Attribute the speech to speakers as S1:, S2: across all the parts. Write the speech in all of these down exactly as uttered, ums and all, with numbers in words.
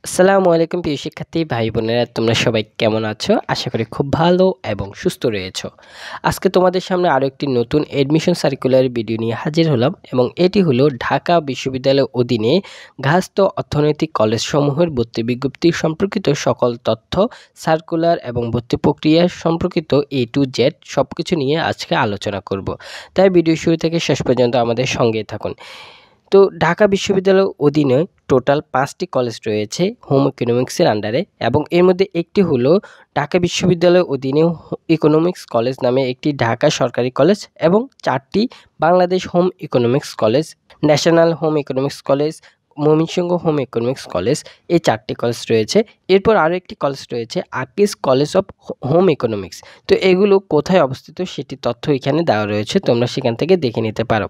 S1: আসসালামু আলাইকুম প্রিয় শিক্ষার্থী ভাই বোনেরা, তোমরা সবাই কেমন আছো? আশা করি খুব ভালো এবং সুস্থ রয়েছো। আজকে তোমাদের সামনে আরও একটি নতুন এডমিশন সার্কুলার ভিডিও নিয়ে হাজির হলাম এবং এটি হলো ঢাকা বিশ্ববিদ্যালয়ের অধীনে গার্হস্থ্য অর্থনৈতিক কলেজসমূহের ভর্তি বিজ্ঞপ্তি সম্পর্কিত সকল তথ্য, সার্কুলার এবং ভর্তি প্রক্রিয়া সম্পর্কিত এ টু জেড সব কিছু নিয়ে আজকে আলোচনা করব। তাই ভিডিও শুরু থেকে শেষ পর্যন্ত আমাদের সঙ্গে থাকুন। তো ঢাকা বিশ্ববিদ্যালয়ের অধীনে টোটাল পাঁচটি কলেজ রয়েছে হোম ইকোনমিক্সের আন্ডারে, এবং এর মধ্যে একটি হলো ঢাকা বিশ্ববিদ্যালয়ের অধীনে ইকোনমিক্স কলেজ নামে একটি ঢাকা সরকারি কলেজ, এবং চারটি Bangladesh home economics college, national home economics college, Mymensingh home economics college, এই চারটি কলেজ রয়েছে। এরপর আরও একটি কলেজ রয়েছে Akij college of home economics. তো এগুলো কোথায় অবস্থিত সেটি তথ্য এখানে দেওয়া রয়েছে, তোমরা সেখান থেকে দেখে নিতে পারো।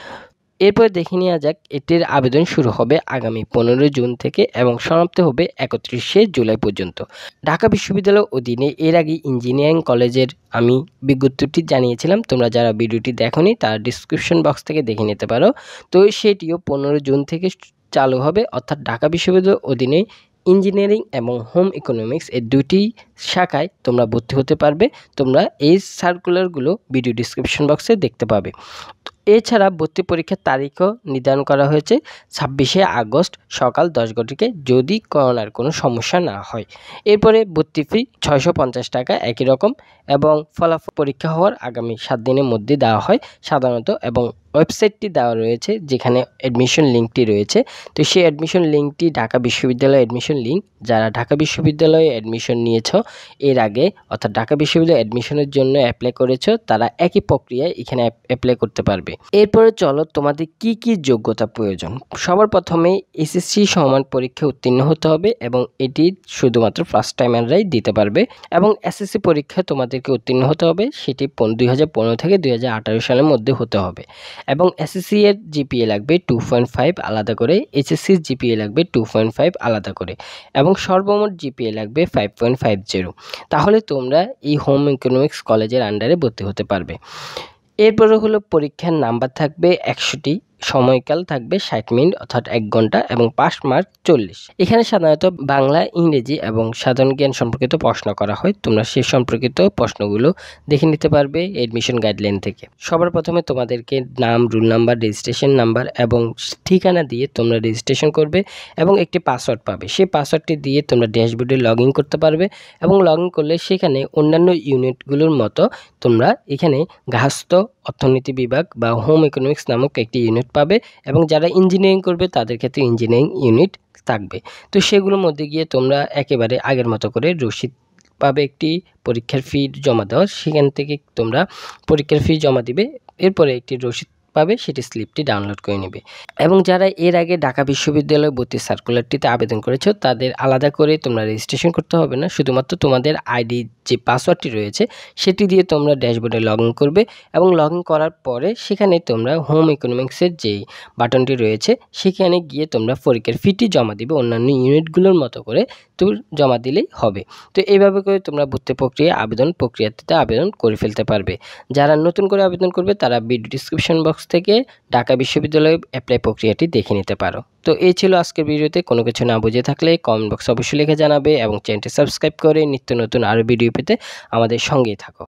S1: এরপর দেখে নেওয়া যাক, এটির আবেদন শুরু হবে আগামী পনেরো জুন থেকে এবং সমাপ্ত হবে একত্রিশে জুলাই পর্যন্ত। ঢাকা বিশ্ববিদ্যালয়ের অধীনে এর আগে ইঞ্জিনিয়ারিং কলেজের আমি বিজ্ঞপ্তিটি জানিয়েছিলাম, তোমরা যারা ভিডিওটি দেখোনি তার ডিসক্রিপশন বক্স থেকে দেখে নিতে পারো। তো সেটিও পনেরো জুন থেকে চালু হবে, অর্থাৎ ঢাকা বিশ্ববিদ্যালয়ের অধীনে ইঞ্জিনিয়ারিং এবং হোম ইকোনমিক্স এই দুটি শাখায় তোমরা ভর্তি হতে পারবে। তোমরা এই সার্কুলারগুলো ভিডিও ডিসক্রিপশন বক্সে দেখতে পাবে। এছাড়া ভর্তি পরীক্ষার তারিখও নির্ধারণ করা হয়েছে ছাব্বিশে আগস্ট সকাল দশ ঘটিকায়, যদি করোনার কোনো সমস্যা না হয়। এরপরে ভর্তি ফি ছয়শো পঞ্চাশ টাকা একই রকম, এবং ফলাফল পরীক্ষা হওয়ার আগামী সাত দিনের মধ্যে দেওয়া হয় সাধারণত, এবং ওয়েবসাইটটি দেওয়া রয়েছে যেখানে অ্যাডমিশন লিঙ্কটি রয়েছে। তো সেই অ্যাডমিশন লিঙ্কটি ঢাকা বিশ্ববিদ্যালয় অ্যাডমিশন লিঙ্ক। যারা ঢাকা বিশ্ববিদ্যালয়ে অ্যাডমিশন নিয়েছ এর আগে, অর্থাৎ ঢাকা বিশ্ববিদ্যালয়ে অ্যাডমিশনের জন্য অ্যাপ্লাই করেছো, তারা একই প্রক্রিয়ায় এখানে অ্যাপ্লাই করতে পারবে। এরপরে চলো তোমাদের কি কি যোগ্যতা প্রয়োজন। সবার প্রথমে এসএসসি সমান পরীক্ষা উত্তীর্ণ হতে হবে, এবং এটি শুধুমাত্র ফার্স্ট টাইমাররাই দিতে পারবে। এবং এসএসসি পরীক্ষা তোমাদেরকে উত্তীর্ণ হতে হবে, সেটি দুই হাজার পনেরো থেকে দুই হাজার আঠারো সালের মধ্যে হতে হবে। এবং এসএসসি এর জিপিএ লাগবে টু পয়েন্ট ফাইভ আলাদা করে, এইচএসসির জিপিএ লাগবে টু পয়েন্ট ফাইভ আলাদা করে, এবং সর্বমোট জিপিএ লাগবে ফাইভ পয়েন্ট ফাইভ জিরো। তাহলে তোমরা এই হোম ইকোনমিক্স কলেজের আন্ডারে ভর্তি হতে পারবে। এরপরে হলো পরীক্ষার নাম্বার থাকবে একশোটি, সময়কাল থাকবে ষাট মিনিট অর্থাৎ এক ঘন্টা, এবং পাস মার্ক চল্লিশ। এখানে সাধারণত বাংলা, ইংরেজি এবং সাধারণ জ্ঞান সম্পর্কিত প্রশ্ন করা হয়। তোমরা সেই সম্পর্কিত প্রশ্নগুলো দেখে নিতে পারবে এডমিশন গাইডলাইন থেকে। সবার প্রথমে তোমাদেরকে নাম, রুল নাম্বার, রেজিস্ট্রেশন নাম্বার এবং ঠিকানা দিয়ে তোমরা রেজিস্ট্রেশন করবে, এবং একটি পাসওয়ার্ড পাবে। সেই পাসওয়ার্ডটি দিয়ে তোমরা ড্যাশবোর্ডে লগ ইন করতে পারবে, এবং লগ ইন করলে সেখানে অন্যান্য ইউনিটগুলোর মতো তোমরা এখানে গার্হস্থ্য অর্থনীতি বিভাগ বা হোম ইকোনমিক্স নামক একটি ইউনিট পাবে, এবং যারা ইঞ্জিনিয়ারিং করবে তাদের ক্ষেত্রে ইঞ্জিনিয়ারিং ইউনিট থাকবে। তো সেগুলোর মধ্যে গিয়ে তোমরা একেবারে আগের মতো করে রসিদ পাবে, একটি পরীক্ষার ফি জমা দেওয়ার, সেখান থেকে তোমরা পরীক্ষার ফি জমা দিবে। এরপরে একটি রসিদ পাবে, সেটি স্লিপটি ডাউনলোড করে নেবে। এবং যারা এর আগে ঢাকা বিশ্ববিদ্যালয় ভর্তি সার্কুলারটিতে আবেদন করেছো তাদের আলাদা করে তোমরা রেজিস্ট্রেশন করতে হবে না, শুধুমাত্র তোমাদের আইডি যে পাসওয়ার্ডটি রয়েছে সেটি দিয়ে তোমরা ড্যাশবোর্ডে লগ ইন করবে, এবং লগ ইন করার পরে সেখানে তোমরা হোম ইকোনমিক্সের যে বাটনটি রয়েছে সেখানে গিয়ে তোমরা পরীক্ষার ফিটি জমা দিবে অন্যান্য ইউনিটগুলোর মতো করে, তো জমা দিলেই হবে। তো এইভাবে করে তোমরা ভর্তি প্রক্রিয়া আবেদন প্রক্রিয়াটিতে আবেদন করে ফেলতে পারবে। যারা নতুন করে আবেদন করবে তারা ভিডিও ডিসক্রিপশন বক্স থেকে ঢাকা বিশ্ববিদ্যালয় অ্যাপ্লাই প্রক্রিয়াটি দেখে নিতে পারো। তো এই ছিল আজকের ভিডিওতে। কোনো কিছু না বুঝে থাকলে কমেন্ট বক্সে অবশ্যই লিখে জানাবে, এবং চ্যানেলটি সাবস্ক্রাইব করে নিত্য নতুন আরও ভিডিও পেতে আমাদের সঙ্গেই থাকো।